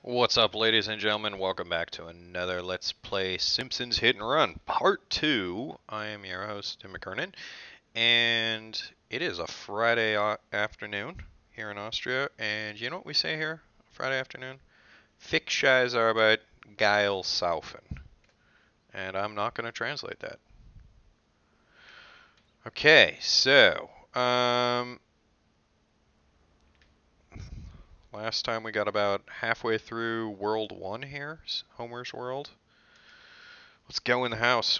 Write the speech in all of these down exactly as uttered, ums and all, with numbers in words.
What's up, ladies and gentlemen? Welcome back to another Let's Play Simpsons Hit and Run, Part two. I am your host, Tim McKernan, and it is a Friday a- afternoon here in Austria, and you know what we say here, Friday afternoon? Fickscheiß Arbeit, geil saufen. And I'm not going to translate that. Okay, so, um, last time we got about halfway through World One here, Homer's World. Let's go in the house.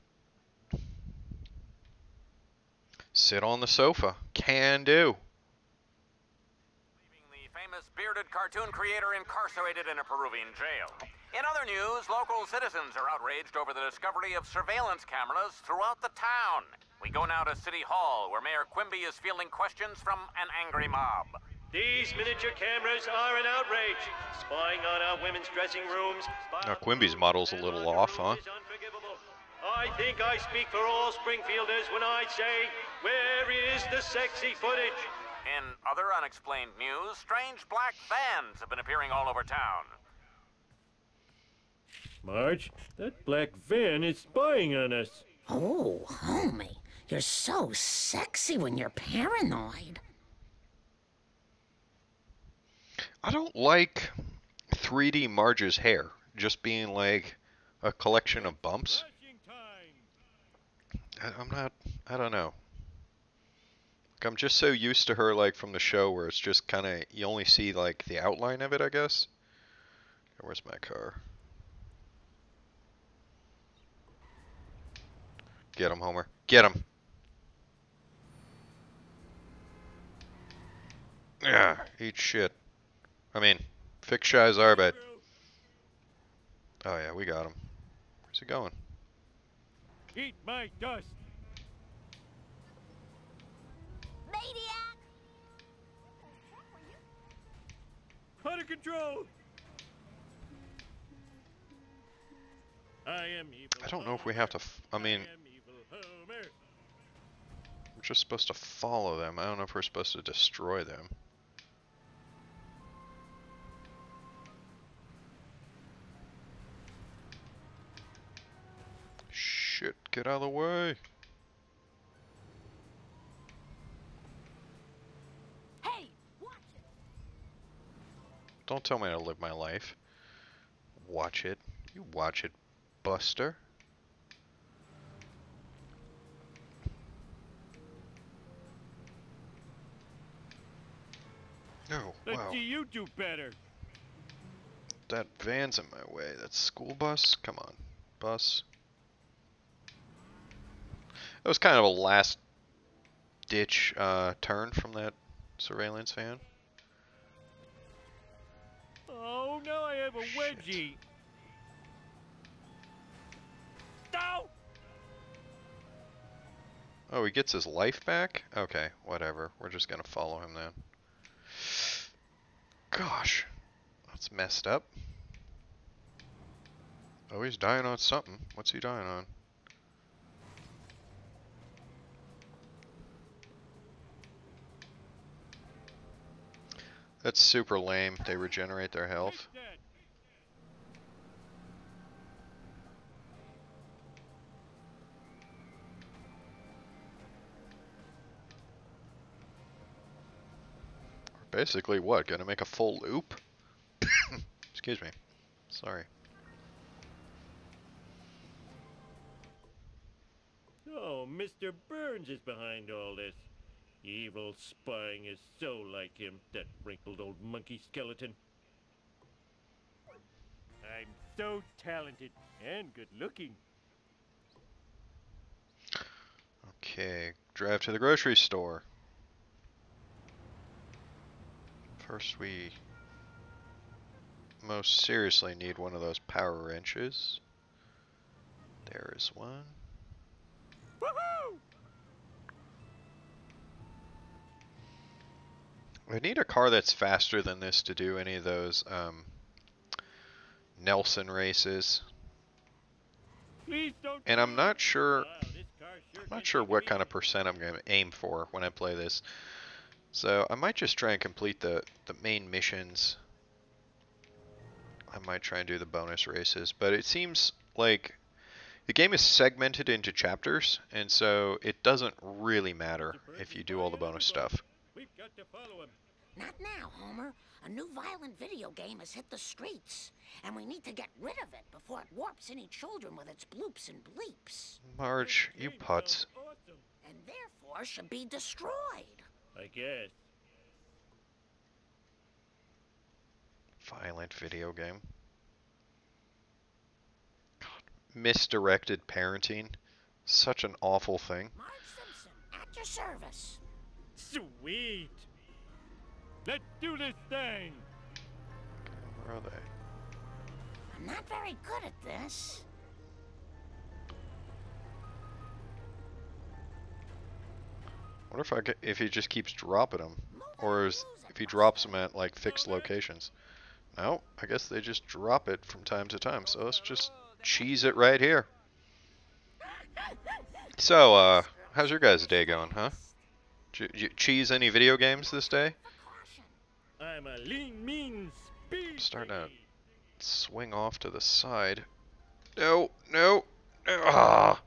Sit on the sofa. Can do. Leaving the famous bearded cartoon creator incarcerated in a Peruvian jail. In other news, local citizens are outraged over the discovery of surveillance cameras throughout the town. We go now to City Hall, where Mayor Quimby is fielding questions from an angry mob. These miniature cameras are an outrage. Spying on our women's dressing rooms. Now, Quimby's model's a little off, huh? I think I speak for all Springfielders when I say, where is the sexy footage? In other unexplained news, strange black vans have been appearing all over town. Marge, that black van is spying on us. Oh, homie, you're so sexy when you're paranoid. I don't like three D Marge's hair just being like a collection of bumps. I, I'm not, I don't know. Like, I'm just so used to her, like, from the show where it's just kind of, you only see, like, the outline of it, I guess. Where's my car? Get him, Homer. Get him! Yeah, eat shit. I mean, Fickscheiß Arbeit. Oh yeah, we got him. Where's he going? Eat my dust. Maniac! Out of control. I am evil. I don't know if we have to. F I mean, I am evil Homer. we're just supposed to follow them. I don't know if we're supposed to destroy them. Shit, get out of the way. Hey, watch it! Don't tell me to live my life. Watch it. You watch it, Buster. No, Let's wow. see you do better. That van's in my way. That school bus? Come on, bus. That was kind of a last ditch uh, turn from that surveillance van. Oh, now I have a Shit. wedgie. Ow! Oh, he gets his life back? Okay, whatever. We're just gonna follow him then. Gosh, that's messed up. Oh, he's dying on something. What's he dying on? That's super lame. They regenerate their health. Take that. Basically, what? Gonna make a full loop? Excuse me. Sorry. Oh, Mister Burns is behind all this. Evil spying is so like him, that wrinkled old monkey skeleton. I'm so talented and good looking. Okay, drive to the grocery store. First, we most seriously need one of those power wrenches. There is one. Woohoo! I need a car that's faster than this to do any of those um, Nelson races. Please don't. And I'm shoot. not sure. Wow, this car sure I'm can not sure take what it kind of easy. percent I'm going to aim for when I play this. So I might just try and complete the, the main missions I might try and do the bonus races, but it seems like the game is segmented into chapters, and so it doesn't really matter if you do all the bonus stuff. We've got to follow him. Not now, Homer. A new violent video game has hit the streets, and we need to get rid of it before it warps any children with its bloops and bleeps. Marge, you putz. Awesome. And therefore should be destroyed. I guess. Violent video game. God, misdirected parenting. Such an awful thing. Marge Simpson, at your service. Sweet. Let's do this thing. Where are they? I'm not very good at this. I wonder if I get, if he just keeps dropping them, or is, if he drops them at like fixed locations. No, I guess they just drop it from time to time. So let's just cheese it right here. So, uh, how's your guys' day going, huh? Did you cheese any video games this day? I'm a lean, mean speed. Starting to baby. swing off to the side. No, no, no. Ah.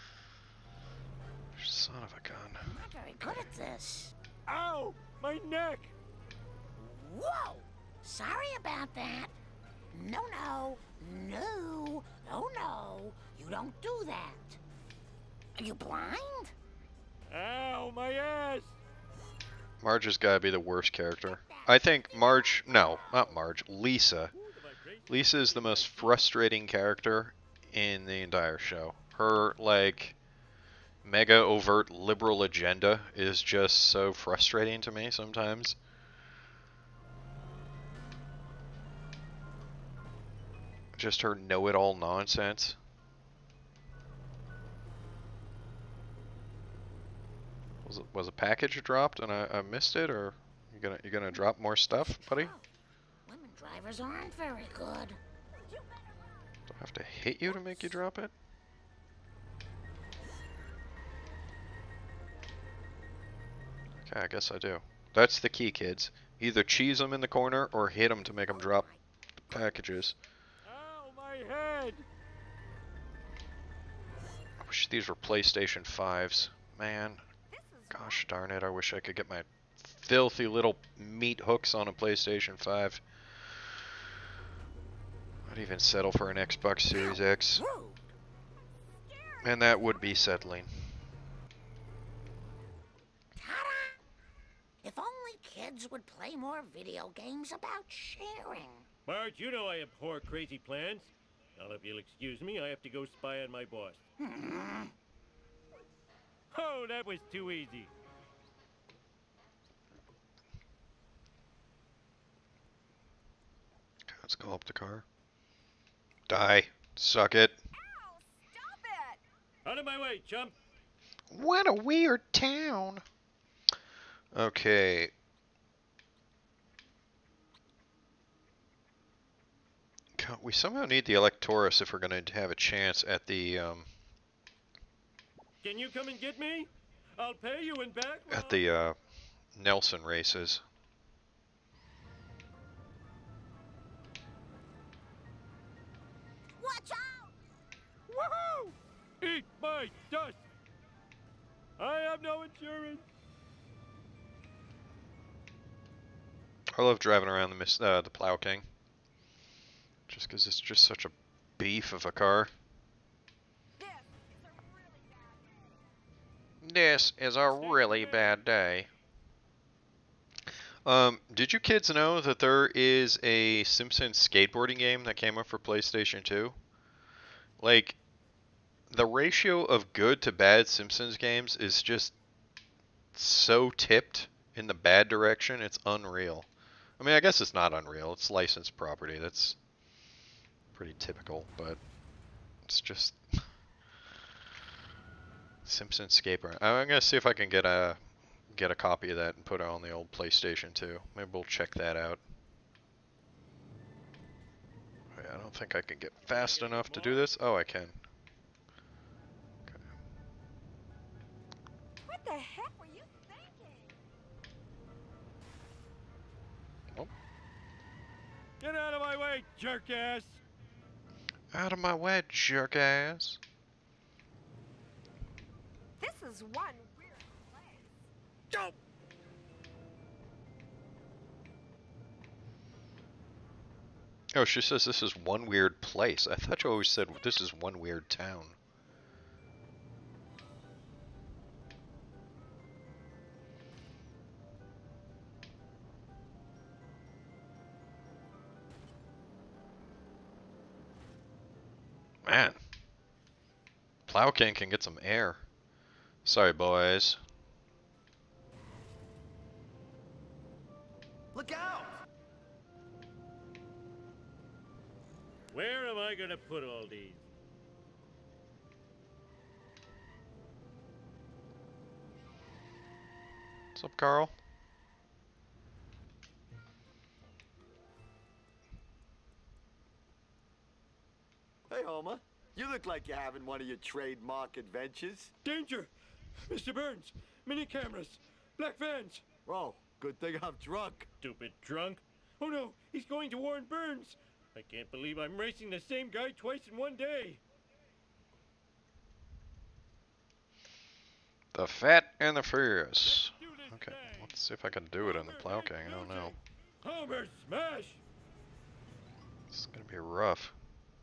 Son of a gun. I'm not very good at this. Ow! My neck! Whoa! Sorry about that. No, no, no, oh no, you don't do that. Are you blind? Ow! My ass! Marge has got to be the worst character. I think Marge, no, not Marge, Lisa. Lisa is the most frustrating character in the entire show. Her, like, mega overt liberal agenda is just so frustrating to me sometimes. Just her know-it-all nonsense. Was it, was a package dropped and I, I missed it, or you gonna you gonna drop more stuff, buddy? Oh, women drivers aren't very good. Do I have to hit you to make you drop it? Okay, I guess I do. That's the key, kids. Either cheese them in the corner or hit them to make them drop the packages. Ow! My head! I wish these were PlayStation fives. Man, gosh darn it, I wish I could get my filthy little meat hooks on a PlayStation five. I'd even settle for an Xbox Series X. Rude. And that would be settling. Ta-da! If only kids would play more video games about sharing. Marge, you know I abhor crazy plans. Now, if you'll excuse me, I have to go spy on my boss. Hmm. Oh, that was too easy. Let's go up the car. Die. Suck it. Out of my way, chump. What a weird town. Okay. God, we somehow need the Electoris if we're going to have a chance at the um, Can you come and get me? I'll pay you in back. at the uh, Nelson races. Watch out! Woohoo! Eat my dust! I have no insurance. I love driving around the mis- uh, the Plow King. Just because it's just such a beef of a car. This is a really bad day. Um, did you kids know that there is a Simpsons skateboarding game that came up for PlayStation two? Like, the ratio of good to bad Simpsons games is just so tipped in the bad direction, it's unreal. I mean, I guess it's not unreal, it's licensed property, that's pretty typical, but it's just... Simpsons skateboarding. I'm gonna see if I can get a get a copy of that and put it on the old PlayStation two. Maybe we'll check that out. I don't think I can get fast enough to do this. Oh, I can. Okay. What the heck were you thinking? Get out of my way, way, jerk ass! Out of my way, jerk ass. This is one weird place. Go! Oh, she says this is one weird place. I thought you always said this is one weird town. Man. Plowkin can get some air. Sorry, boys. Look out! Where am I gonna put all these? What's up, Carl? Hey, Homer. You look like you're having one of your trademark adventures. Danger! Mister Burns! Mini cameras! Black vans! Oh, good thing I'm drunk. Stupid drunk! Oh no! He's going to warn Burns! I can't believe I'm racing the same guy twice in one day! The Fat and the Furious. Let's do this Okay, thing. let's see if I can do it in the Plow King. I don't know. Homer smash! It's gonna be rough.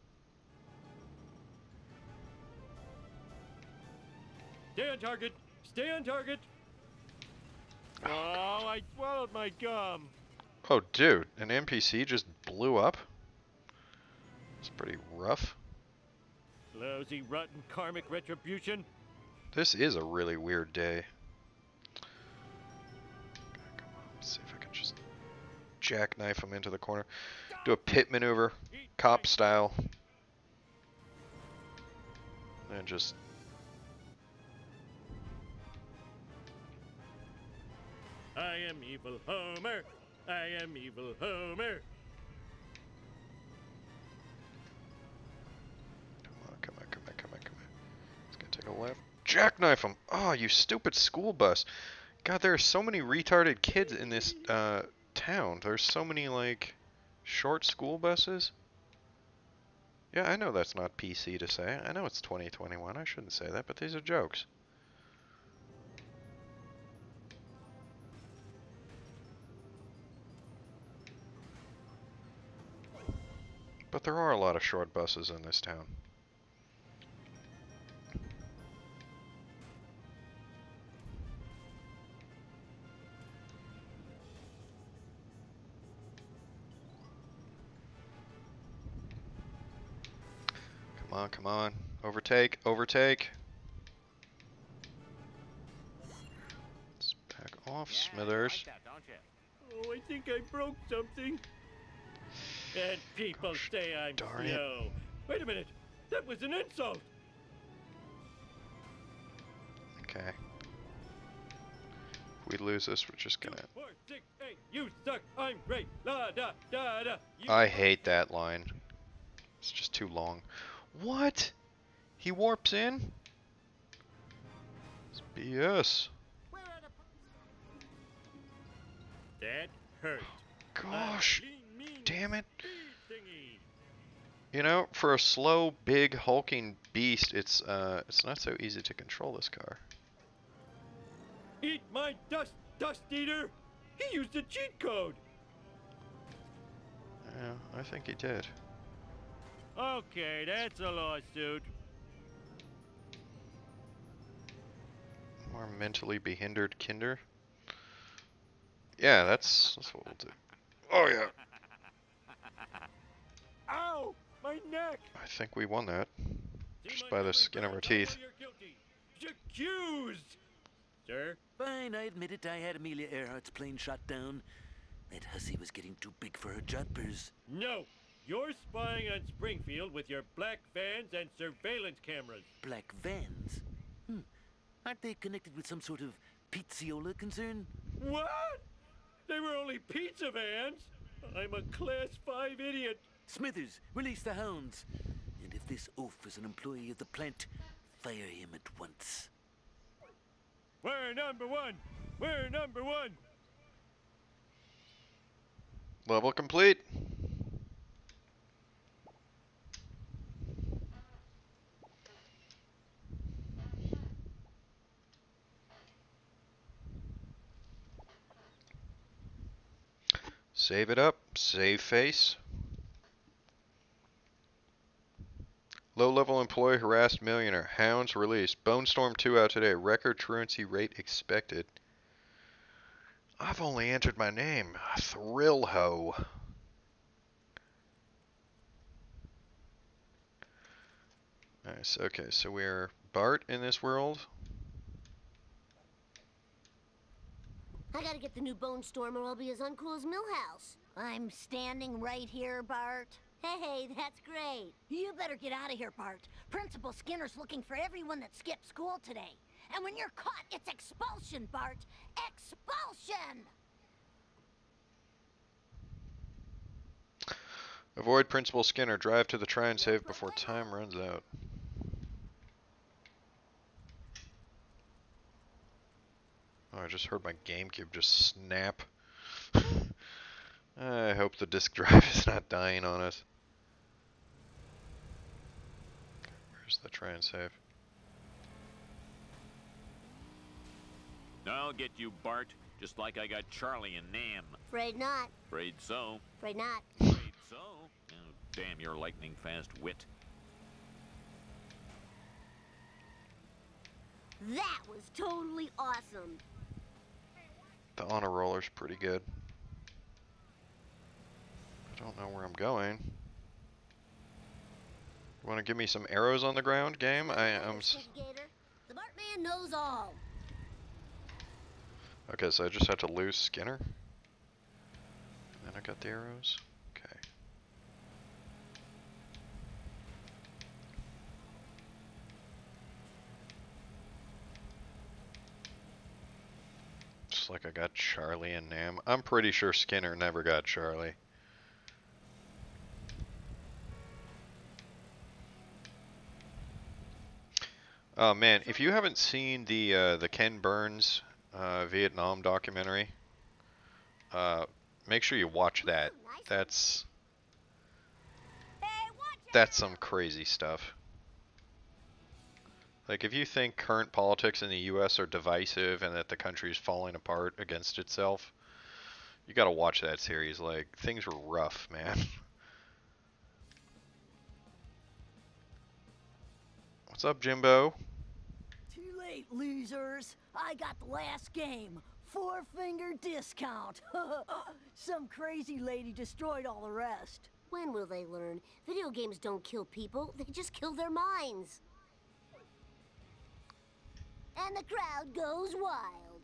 Stay on target! Stay on target! Oh, I swallowed my gum! Oh, dude, an N P C just blew up? It's pretty rough. Lousy, rotten karmic retribution! This is a really weird day. Okay, come on, let's see if I can just jackknife him into the corner. Do a pit maneuver, cop style. And just... I am evil Homer! I am evil Homer! Come on, come on, come on, come on, come on. It's gonna take a left. Jackknife him! Oh, you stupid school bus. God, there are so many retarded kids in this uh, town. There's so many, like, short school buses. Yeah, I know that's not P C to say. I know it's twenty twenty-one. I shouldn't say that, but these are jokes. But there are a lot of short buses in this town. Come on, come on. Overtake, overtake. Let's back off, Smithers. You like that, don't you? Oh, I think I broke something. And people say I'm darn it. slow. Wait a minute. That was an insult. Okay. If we lose this, we're just gonna... Four, six, eight. You suck. I'm great. La da da da. You I hate that line. It's just too long. What? He warps in? It's B S. That hurt. Gosh. A mean, mean Damn it. bee thingy. You know, for a slow, big, hulking beast, it's uh, it's not so easy to control this car. Eat my dust, dust eater. He used a cheat code. Yeah, I think he did. Okay, that's a lawsuit. More mentally behindered kinder. Yeah, that's that's what we'll do. Oh yeah, Ow! My neck! I think we won that. See Just my by the memory, skin of our Burns, I know teeth. you're guilty. Accused! Sir? Fine, I admit it. I had Amelia Earhart's plane shot down. That hussy was getting too big for her jumpers. No! You're spying on Springfield with your black vans and surveillance cameras. Black vans? Hmm. Aren't they connected with some sort of pizziola concern? What? They were only pizza vans? I'm a class five idiot. Smithers, release the hounds. And if this oaf is an employee of the plant, fire him at once. We're number one. We're number one. Level complete. Save it up. Save face. Low-level employee harassed millionaire. Hounds released. Bone Storm two out today. Record truancy rate expected. I've only entered my name. Thrill Ho. Nice. Okay, so we're Bart in this world. I gotta get the new Bone Storm or I'll be as uncool as Millhouse. I'm standing right here, Bart. Hey, that's great. You better get out of here, Bart. Principal Skinner's looking for everyone that skipped school today. And when you're caught, it's expulsion, Bart. Expulsion! Avoid Principal Skinner. Drive to the try and save before time runs out. Oh, I just heard my GameCube just snap. I hope the disk drive is not dying on us. Where's the try and save? I'll get you, Bart, just like I got Charlie and Nam. Afraid not. Afraid so. Afraid not. Afraid so. Oh, damn your lightning-fast wit. That was totally awesome. The honor roller's pretty good. I don't know where I'm going. You want to give me some arrows on the ground, game? I am. S The Bart Man knows all. Okay, so I just have to lose Skinner. And then I got the arrows. Okay. Just like I got Charlie and Nam. I'm pretty sure Skinner never got Charlie. Oh man, if you haven't seen the uh, the Ken Burns uh, Vietnam documentary, uh, make sure you watch that. That's that's some crazy stuff. Like, if you think current politics in the U S are divisive and that the country is falling apart against itself, you gotta watch that series. Like, things were rough, man. What's up, Jimbo? Too late, losers. I got the last game. Four finger discount. Some crazy lady destroyed all the rest. When will they learn? Video games don't kill people, they just kill their minds. And the crowd goes wild.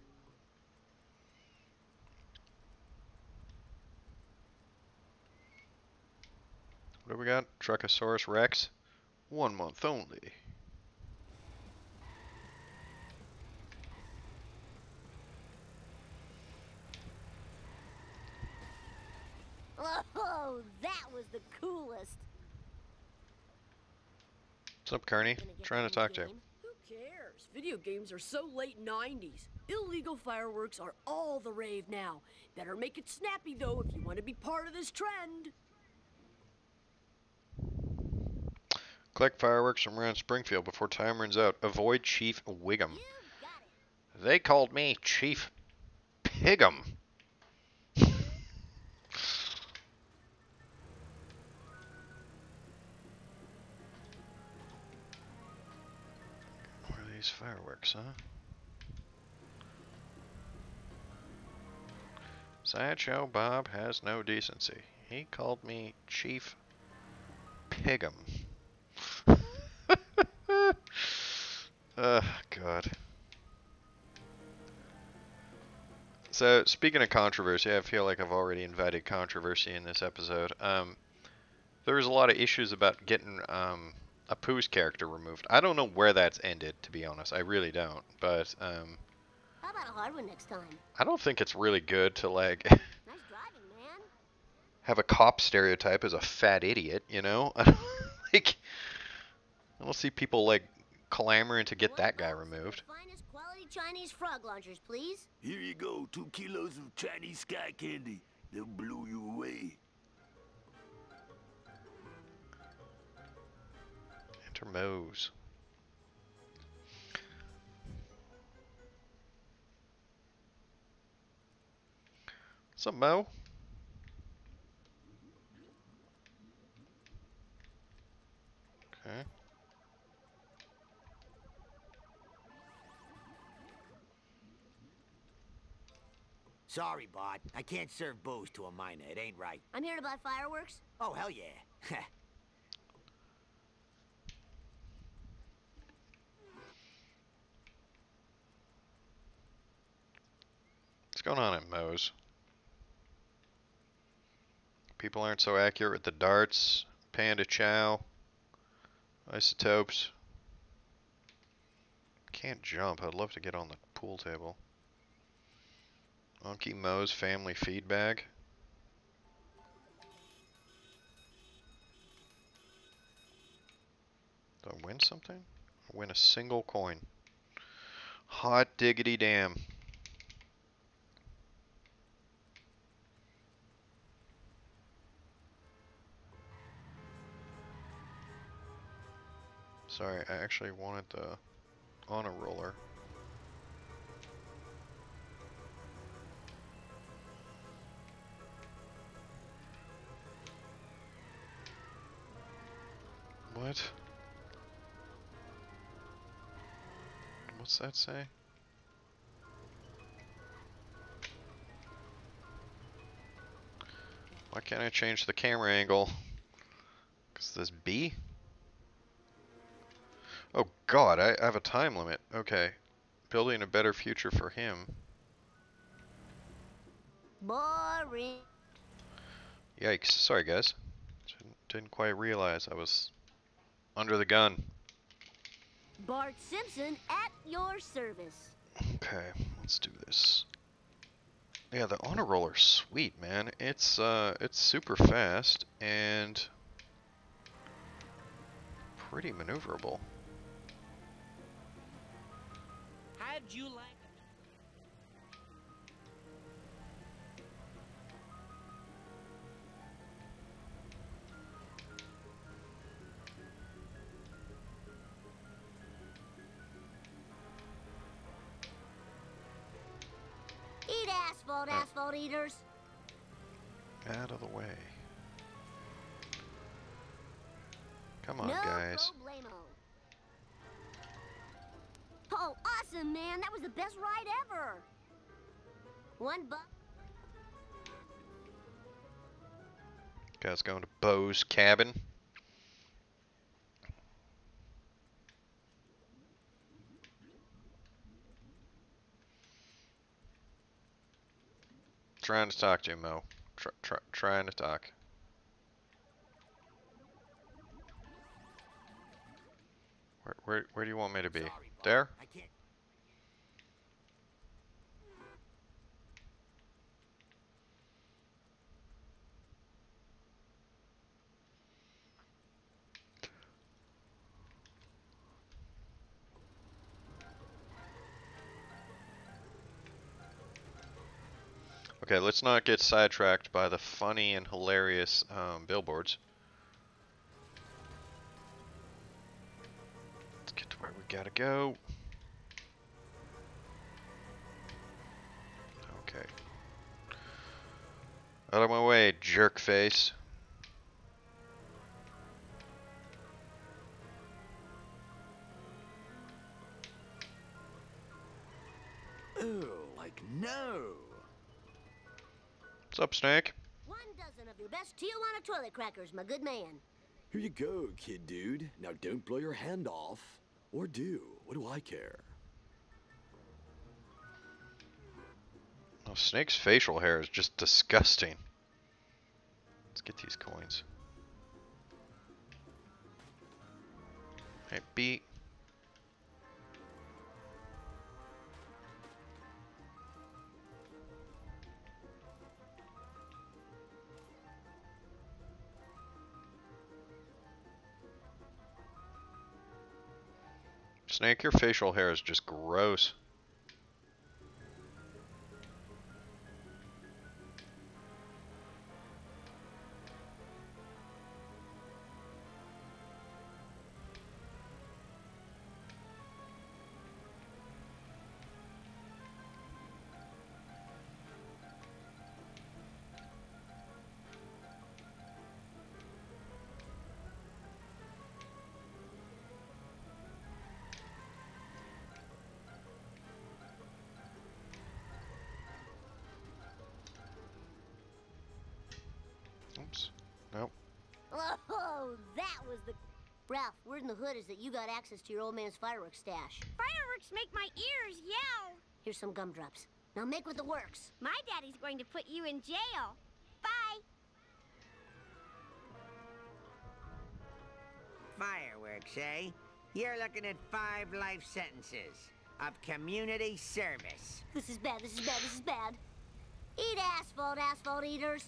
What do we got? Truckosaurus Rex? One month only. Oh, that was the coolest. What's up, Kearney? Trying to talk to you. Who cares? Video games are so late nineties. Illegal fireworks are all the rave now. Better make it snappy, though, if you want to be part of this trend. Collect fireworks from around Springfield before time runs out. Avoid Chief Wiggum. They called me Chief Pigum. What are these fireworks, huh? Sideshow Bob has no decency. He called me Chief Pigum. Oh, God. So, speaking of controversy, I feel like I've already invited controversy in this episode. Um, there was a lot of issues about getting um, Apu's character removed. I don't know where that's ended, to be honest. I really don't. But, um... How about a hard one next time? I don't think it's really good to, like... Nice driving, man. Have a cop stereotype as a fat idiot, you know? Like... I don't see people, like, clamoring to get that guy removed. Finest quality Chinese frog launchers, please. Here you go, two kilos of Chinese sky candy. They'll blow you away. Enter Moe's. What's up, Mo? Sorry, Bart. I can't serve booze to a minor. It ain't right. I'm here to buy fireworks. Oh, hell yeah. What's going on at Moe's? People aren't so accurate with the darts. Panda Chow. Isotopes. Can't jump. I'd love to get on the pool table. Unky Moe's family feed bag. Do I win something? I win a single coin. Hot diggity damn. Sorry, I actually wanted the honor roller. What? What's that say? Why can't I change the camera angle? Is this B? Oh god, I, I have a time limit. Okay. Building a better future for him. Boring. Yikes. Sorry guys. Didn't, didn't quite realize I was under the gun. Bart Simpson at your service. Okay, let's do this. Yeah, the honor roller's sweet, man. It's uh it's super fast and pretty maneuverable. How'd you like Eat asphalt, Oh. asphalt eaters. Out of the way. Come on, no guys. problemo. Oh, awesome, man. That was the best ride ever. One buck. Guys going to Bo's cabin. Trying to talk to you, Mo. Try, try, trying to talk. Where, where, where do you want me to be? Sorry, Bart. There? I can't. Okay, let's not get sidetracked by the funny and hilarious um, billboards. Let's get to where we gotta go. Okay. Out of my way, jerk face. Ooh, like no. What's up, Snake? One dozen of your best Tijuana toilet crackers, my good man. Here you go, kid dude. Now don't blow your hand off. Or do. What do I care? Oh, Snake's facial hair is just disgusting. Let's get these coins. Hey, B. Snake, your facial hair is just gross. was the... Ralph, word in the hood is that you got access to your old man's fireworks stash. Fireworks make my ears yell. Here's some gumdrops. Now make with the works. My daddy's going to put you in jail. Bye. Fireworks, eh? You're looking at five life sentences of community service. This is bad, this is bad, this is bad. Eat asphalt, asphalt eaters.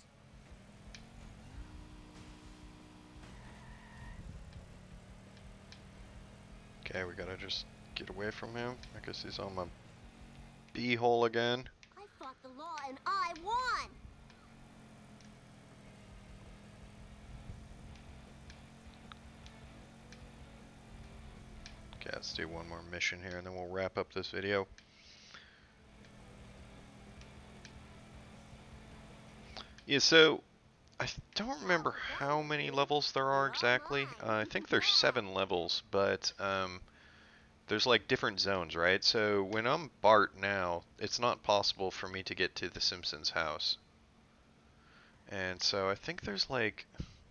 Okay, we gotta just get away from him. I guess he's on my b-hole again. I fought the law and I won! Okay, let's do one more mission here and then we'll wrap up this video. Yeah, so I don't remember how many levels there are exactly. Uh, I think there's seven levels, but um, there's like different zones, right? So when I'm Bart now, it's not possible for me to get to the Simpsons house. And so I think there's like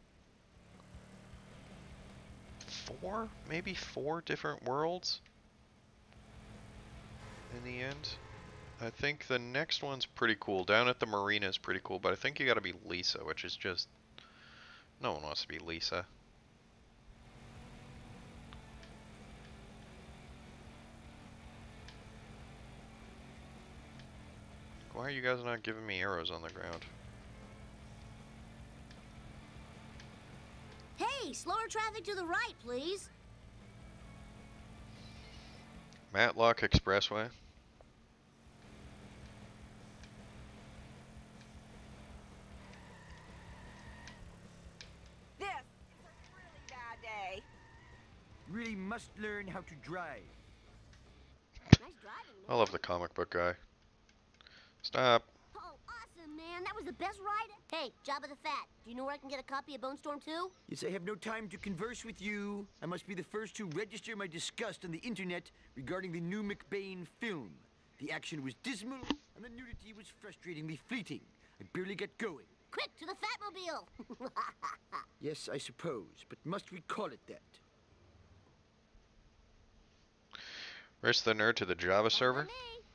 four, maybe four different worlds in the end. I think the next one's pretty cool. Down at the marina is pretty cool, but I think you gotta be Lisa, which is just... no one wants to be Lisa. Why are you guys not giving me arrows on the ground? Hey, slower traffic to the right, please. Matlock Expressway. This is a really bad day. Really must learn how to drive. Nice driving, man. I love the comic book guy. Stop. Oh, awesome, man. That was the best ride. Hey, Jabba the Fat, do you know where I can get a copy of Bone Storm two? Yes, I have no time to converse with you. I must be the first to register my disgust on the internet regarding the new McBain film. The action was dismal, and the nudity was frustratingly fleeting. I barely got going. Quick, to the Fatmobile! Yes, I suppose, but must we call it that? Race the Nerd to the Java server.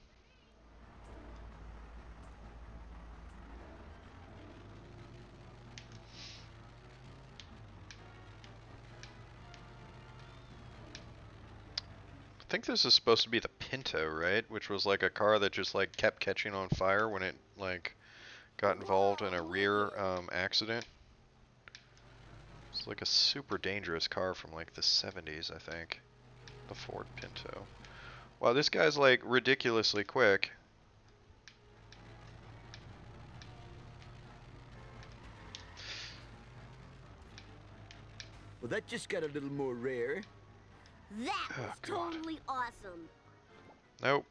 I think this is supposed to be the Pinto, right? Which was like a car that just like kept catching on fire when it like got involved in a rear um, accident. It's like a super dangerous car from like the seventies, I think. The Ford Pinto. Wow, this guy's like ridiculously quick. Well, that just got a little more rare. That was Oh, God. totally awesome. Nope.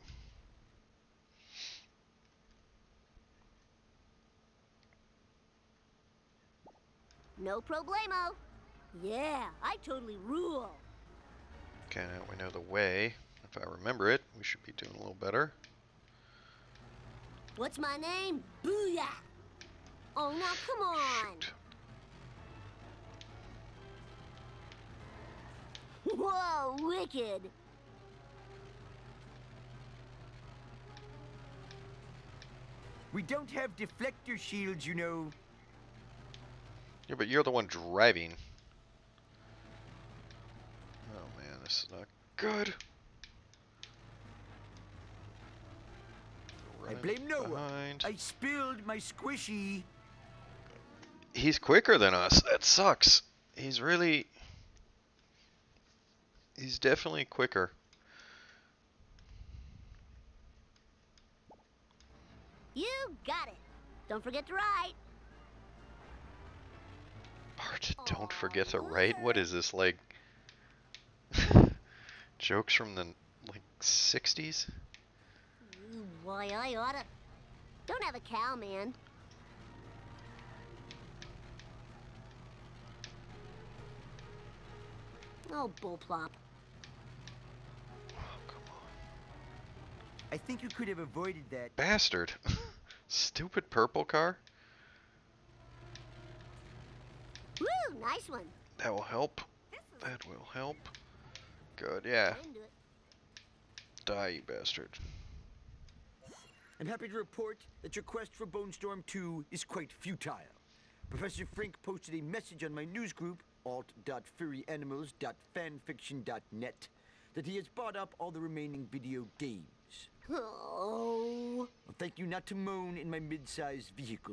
No problemo. Yeah, I totally rule. Okay, now we know the way. If I remember it, we should be doing a little better. What's my name? Booyah! Oh, now come on. Shoot. Whoa, wicked. We don't have deflector shields, you know. Yeah, but you're the one driving. Oh man, this is not good. I blame Noah. Behind. I spilled my squishy. He's quicker than us. That sucks. He's really... He's definitely quicker. You got it. Don't forget to write. Bart, don't forget to write. What is this, like... jokes from the, like, sixties? Ooh, boy, I oughta. Don't have a cow, man. Oh, bullplop. I think you could have avoided that. Bastard. Stupid purple car. Woo, nice one. That will help. That will help. Good, yeah. Die, you bastard. I'm happy to report that your quest for Bone Storm two is quite futile. Professor Frink posted a message on my news group, alt dot furry animals dot fanfiction dot net, that he has bought up all the remaining video games. Oh. Well, thank you not to moan in my mid-sized vehicle.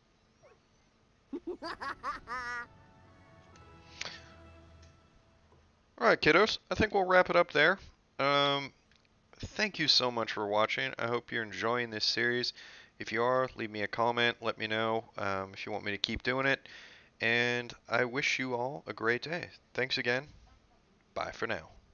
Alright, kiddos, I think we'll wrap it up there. Um, thank you so much for watching. I hope you're enjoying this series. If you are, leave me a comment, let me know um, if you want me to keep doing it. And I wish you all a great day. Thanks again. Bye for now.